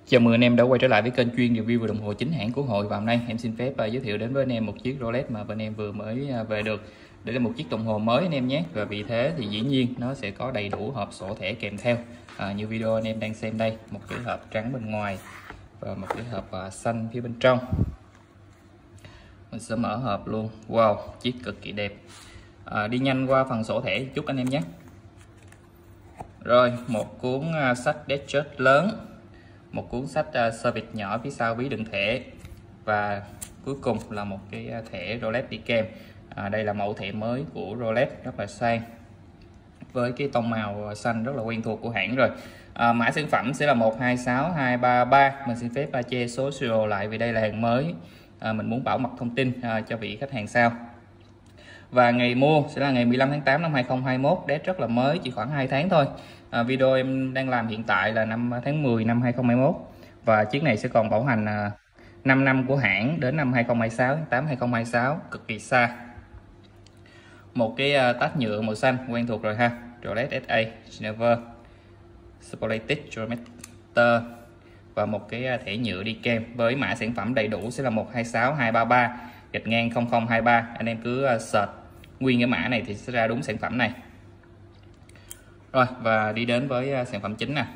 Chào mừng anh em đã quay trở lại với kênh chuyên review đồng hồ chính hãng của Hội. Và hôm nay em xin phép giới thiệu đến với anh em một chiếc Rolex mà bên em vừa mới về được. Đây là một chiếc đồng hồ mới anh em nhé, và vì thế thì dĩ nhiên nó sẽ có đầy đủ hộp sổ thẻ kèm theo. Như video anh em đang xem đây, một cái hộp trắng bên ngoài và một cái hộp xanh phía bên trong. Mình sẽ mở hộp luôn. Wow, chiếc cực kỳ đẹp. Đi nhanh qua phần sổ thẻ chút anh em nhé. Rồi, một cuốn sách Datejust lớn, một cuốn sách service nhỏ phía sau ví đựng thẻ, và cuối cùng là một cái thẻ Rolex đi kèm. Đây là mẫu thẻ mới của Rolex, rất là sang với cái tông màu xanh rất là quen thuộc của hãng rồi. Mã sản phẩm sẽ là 126233. Mình xin phép che số serial lại vì đây là hàng mới, mình muốn bảo mật thông tin cho vị khách hàng sau. Và ngày mua sẽ là ngày 15 tháng 8 năm 2021, date rất là mới, chỉ khoảng 2 tháng thôi. Video em đang làm hiện tại là năm tháng 10 năm 2021, và chiếc này sẽ còn bảo hành 5 năm của hãng đến năm 2026, tháng 8 2026, cực kỳ xa. Một cái tách nhựa màu xanh quen thuộc rồi ha, Rolex SA Silver Spotlight Chronometer, và một cái thẻ nhựa đi kèm với mã sản phẩm đầy đủ sẽ là 126233 gạch ngang 0023. Anh em cứ search nguyên cái mã này thì sẽ ra đúng sản phẩm này. Rồi, và đi đến với sản phẩm chính nè,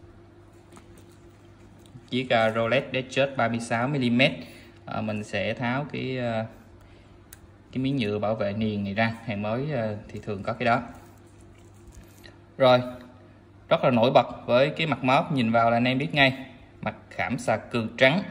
chiếc Rolex Datejust 36mm. Mình sẽ tháo cái miếng nhựa bảo vệ niền này ra, hàng mới thì thường có cái đó. Rồi, rất là nổi bật với cái mặt móc, nhìn vào là anh em biết ngay, mặt khảm xà cừ trắng.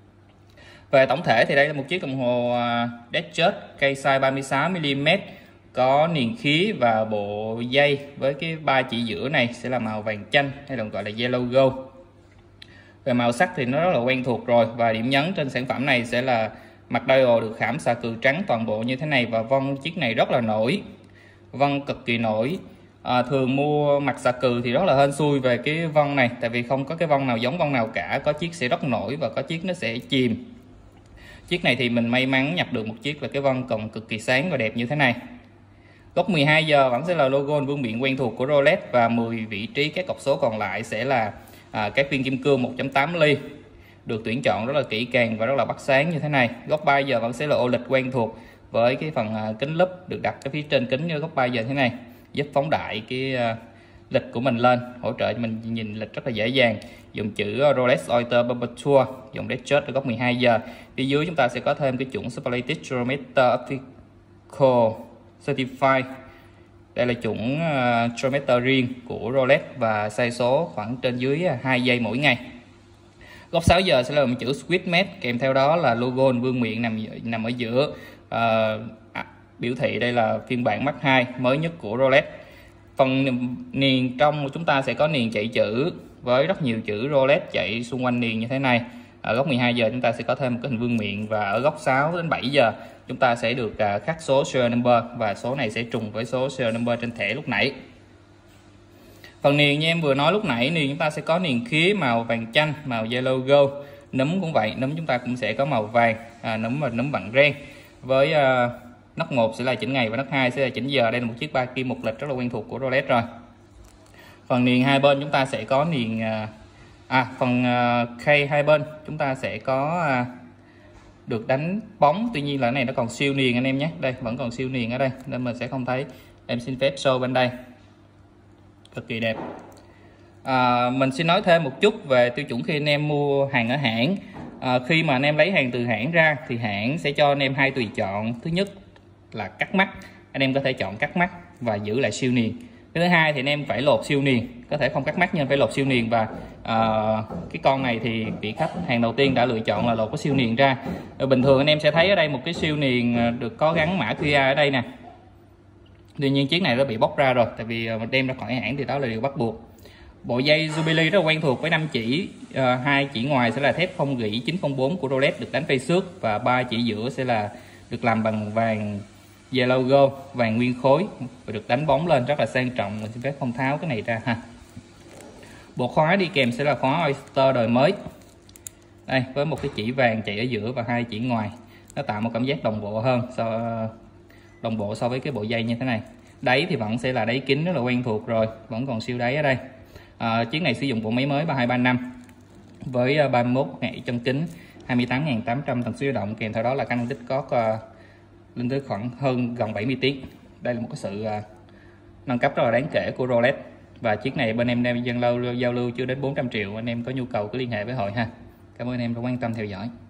Về tổng thể thì đây là một chiếc đồng hồ Datejust cây size 36mm, có niền khí và bộ dây với cái ba chỉ giữa này sẽ là màu vàng chanh, hay còn gọi là yellow gold. Về màu sắc thì nó rất là quen thuộc rồi, và điểm nhấn trên sản phẩm này sẽ là mặt dial được khảm xà cừ trắng toàn bộ như thế này, và vân chiếc này rất là nổi, vân cực kỳ nổi. Thường mua mặt xà cừ thì rất là hên xui về cái vân này, tại vì không có cái vân nào giống vân nào cả, có chiếc sẽ rất nổi và có chiếc nó sẽ chìm. Chiếc này thì mình may mắn nhập được một chiếc là cái vân còn cực kỳ sáng và đẹp như thế này. Góc 12 giờ vẫn sẽ là logo vương miện quen thuộc của Rolex, và 10 vị trí các cọc số còn lại sẽ là các viên kim cương 1.8 ly, được tuyển chọn rất là kỹ càng và rất là bắt sáng như thế này. Góc 3 giờ vẫn sẽ là ô lịch quen thuộc với cái phần kính lúp được đặt cái phía trên kính như góc 3 giờ thế này, giúp phóng đại cái lịch của mình lên, hỗ trợ cho mình nhìn lịch rất là dễ dàng. Dùng chữ Rolex Oyster Perpetual, dùng Datejust ở góc 12 giờ. Phía dưới chúng ta sẽ có thêm cái chuẩn Spotlight Chronometer Optical Certified. Đây là chuẩn chronometer riêng của Rolex và sai số khoảng trên dưới 2 giây mỗi ngày. Góc 6 giờ sẽ là một chữ Swiss kèm theo đó là logo vương miện nằm ở giữa, biểu thị đây là phiên bản Mark 2 mới nhất của Rolex. Phần niền trong chúng ta sẽ có niền chạy chữ với rất nhiều chữ Rolex chạy xung quanh niền như thế này. Ở góc 12 giờ chúng ta sẽ có thêm một cái hình vương miện, và ở góc 6 đến 7 giờ chúng ta sẽ được khắc số serial number, và số này sẽ trùng với số serial number trên thẻ lúc nãy. Phần niền như em vừa nói lúc nãy, niền chúng ta sẽ có niền khí màu vàng chanh, màu yellow gold. Núm cũng vậy, núm chúng ta cũng sẽ có màu vàng, núm và núm bằng ren. Với nấc 1 sẽ là chỉnh ngày và nấc 2 sẽ là chỉnh giờ. Đây là một chiếc ba kim một lịch rất là quen thuộc của Rolex rồi. Phần niền hai bên chúng ta sẽ có niền phần khay hai bên chúng ta sẽ có được đánh bóng, tuy nhiên là cái này nó còn siêu niền anh em nhé. Đây vẫn còn siêu niền ở đây nên mình sẽ không thấy. Em xin phép show bên đây, cực kỳ đẹp. Mình xin nói thêm một chút về tiêu chuẩn khi anh em mua hàng ở hãng. Khi mà anh em lấy hàng từ hãng ra thì hãng sẽ cho anh em hai tùy chọn. Thứ nhất là cắt mắt, anh em có thể chọn cắt mắt và giữ lại siêu niền. Thứ hai thì anh em phải lột siêu niền, có thể không cắt mắt nhưng phải lột siêu niền. Và cái con này thì vị khách hàng đầu tiên đã lựa chọn là lột cái siêu niền ra. Bình thường anh em sẽ thấy ở đây một cái siêu niền được có gắn mã QR ở đây nè. Tuy nhiên chiếc này nó bị bóc ra rồi, tại vì mình đem ra khỏi hãng thì đó là điều bắt buộc. Bộ dây Jubilee rất là quen thuộc với 5 chỉ, 2 chỉ ngoài sẽ là thép không gỉ 904 của Rolex được đánh phay xước, và 3 chỉ giữa sẽ là được làm bằng vàng yellow gold, vàng nguyên khối, và được đánh bóng lên rất là sang trọng. Mình xin phép không tháo cái này ra ha. Bộ khóa đi kèm sẽ là khóa Oyster đời mới, đây với một cái chỉ vàng chạy ở giữa và 2 chỉ ngoài, nó tạo một cảm giác đồng bộ hơn, đồng bộ so với cái bộ dây như thế này. Đáy thì vẫn sẽ là đáy kính rất là quen thuộc rồi, vẫn còn siêu đáy ở đây. Chiếc này sử dụng bộ máy mới 3235, với 31 ngày chân kính, 28.800 tần số dao động, kèm theo đó là khả năng tích cót lên tới khoảng gần 70 tiếng. Đây là một cái sự nâng cấp rất là đáng kể của Rolex, và chiếc này bên em đang giao lưu chưa đến 400 triệu. Anh em có nhu cầu cứ liên hệ với Hội ha. Cảm ơn anh em đã quan tâm theo dõi.